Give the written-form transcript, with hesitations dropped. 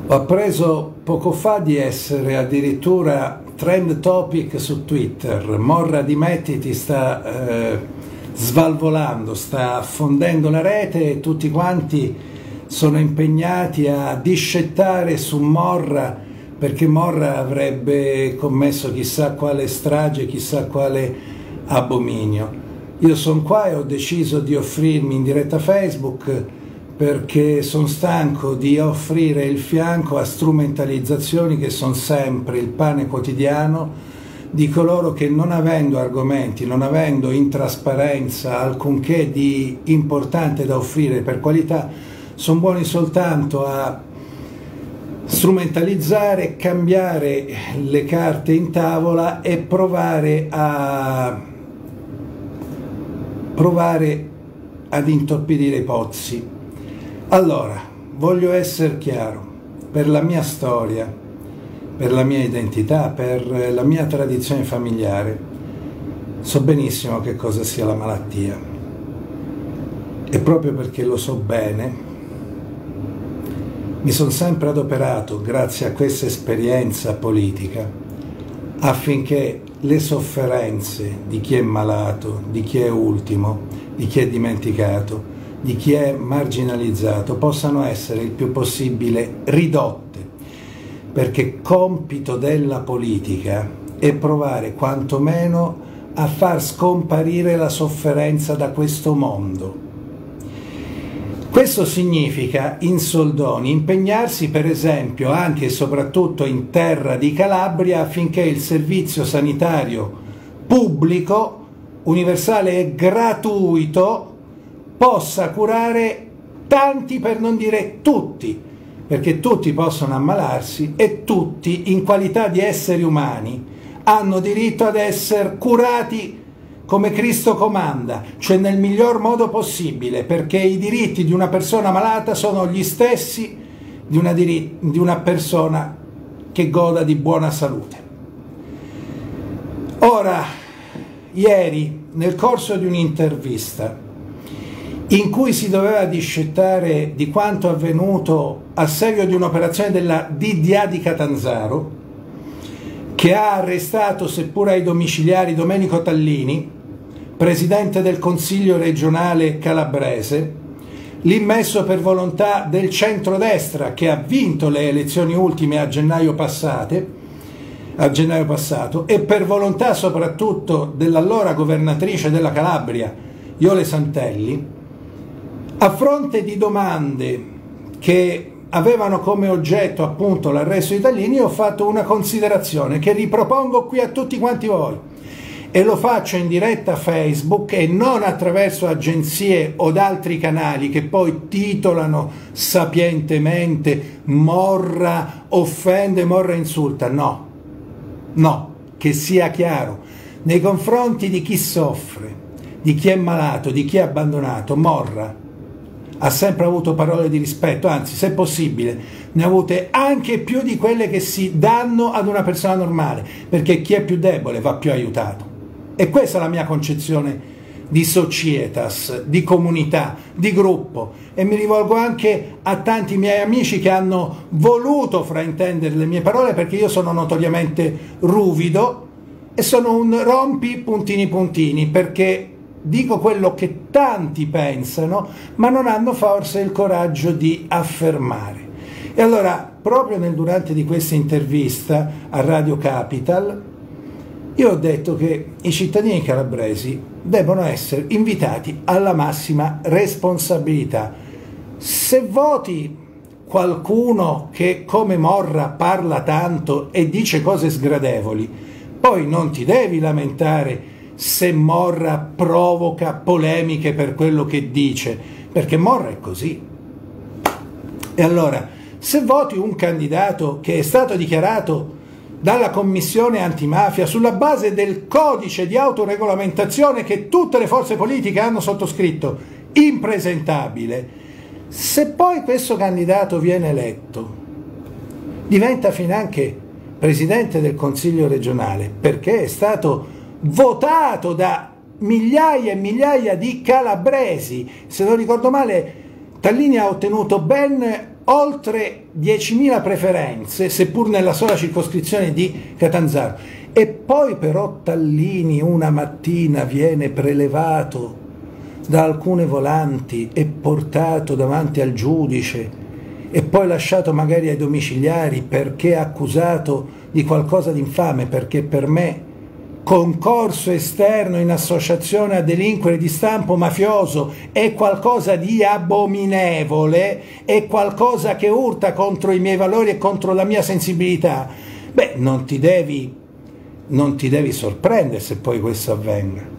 Ho appreso poco fa di essere addirittura trend topic su Twitter. Morra dimettiti sta svalvolando, sta fondendo la rete e tutti quanti sono impegnati a discettare su Morra perché Morra avrebbe commesso chissà quale strage, chissà quale abominio. Io sono qua e ho deciso di offrirmi in diretta Facebook perché sono stanco di offrire il fianco a strumentalizzazioni che sono sempre il pane quotidiano di coloro che, non avendo argomenti, non avendo in trasparenza alcunché di importante da offrire per qualità, sono buoni soltanto a strumentalizzare, cambiare le carte in tavola e provare ad intorpidire i pozzi. Allora, voglio essere chiaro, per la mia storia, per la mia identità, per la mia tradizione familiare, so benissimo che cosa sia la malattia e proprio perché lo so bene, mi sono sempre adoperato, grazie a questa esperienza politica, affinché le sofferenze di chi è malato, di chi è ultimo, di chi è dimenticato, di chi è marginalizzato possano essere il più possibile ridotte, perché compito della politica è provare quantomeno a far scomparire la sofferenza da questo mondo. Questo significa, in soldoni, impegnarsi per esempio anche e soprattutto in terra di Calabria affinché il servizio sanitario pubblico, universale e gratuito possa curare tanti, per non dire tutti, perché tutti possono ammalarsi e tutti, in qualità di esseri umani, hanno diritto ad essere curati come Cristo comanda, cioè nel miglior modo possibile, perché i diritti di una persona malata sono gli stessi di una persona che goda di buona salute. Ora, ieri, nel corso di un'intervista, in cui si doveva discettare di quanto avvenuto a seguito di un'operazione della DDA di Catanzaro, che ha arrestato, seppur ai domiciliari, Domenico Tallini, presidente del Consiglio regionale calabrese, l'immesso per volontà del centrodestra che ha vinto le elezioni ultime a gennaio passato, e per volontà soprattutto dell'allora governatrice della Calabria, Jole Santelli, a fronte di domande che avevano come oggetto appunto l'arresto di Tallini, ho fatto una considerazione che ripropongo qui a tutti quanti voi e lo faccio in diretta Facebook e non attraverso agenzie o altri canali che poi titolano sapientemente Morra offende, Morra insulta. No, che sia chiaro, nei confronti di chi soffre, di chi è malato, di chi è abbandonato, Morra ha sempre avuto parole di rispetto, anzi, se possibile, ne ha avute anche più di quelle che si danno ad una persona normale, perché chi è più debole va più aiutato. E questa è la mia concezione di societas, di comunità, di gruppo. E mi rivolgo anche a tanti miei amici che hanno voluto fraintendere le mie parole, perché io sono notoriamente ruvido e sono un rompi puntini puntini, perché dico quello che tanti pensano, ma non hanno forse il coraggio di affermare. E allora, proprio durante di questa intervista a Radio Capital, io ho detto che i cittadini calabresi devono essere invitati alla massima responsabilità. Se voti qualcuno che come Morra parla tanto e dice cose sgradevoli, poi non ti devi lamentare se Morra provoca polemiche per quello che dice, perché Morra è così. E allora, se voti un candidato che è stato dichiarato dalla Commissione antimafia sulla base del codice di autoregolamentazione che tutte le forze politiche hanno sottoscritto, impresentabile, se poi questo candidato viene eletto, diventa finanche presidente del Consiglio regionale, perché è stato votato da migliaia e migliaia di calabresi. Se non ricordo male, Tallini ha ottenuto ben oltre 10.000 preferenze, seppur nella sola circoscrizione di Catanzaro, e poi però Tallini una mattina viene prelevato da alcune volanti e portato davanti al giudice e poi lasciato magari ai domiciliari perché accusato di qualcosa di infame, perché per me concorso esterno in associazione a delinquere di stampo mafioso è qualcosa di abominevole, è qualcosa che urta contro i miei valori e contro la mia sensibilità, beh, non ti devi sorprendere se poi questo avvenga.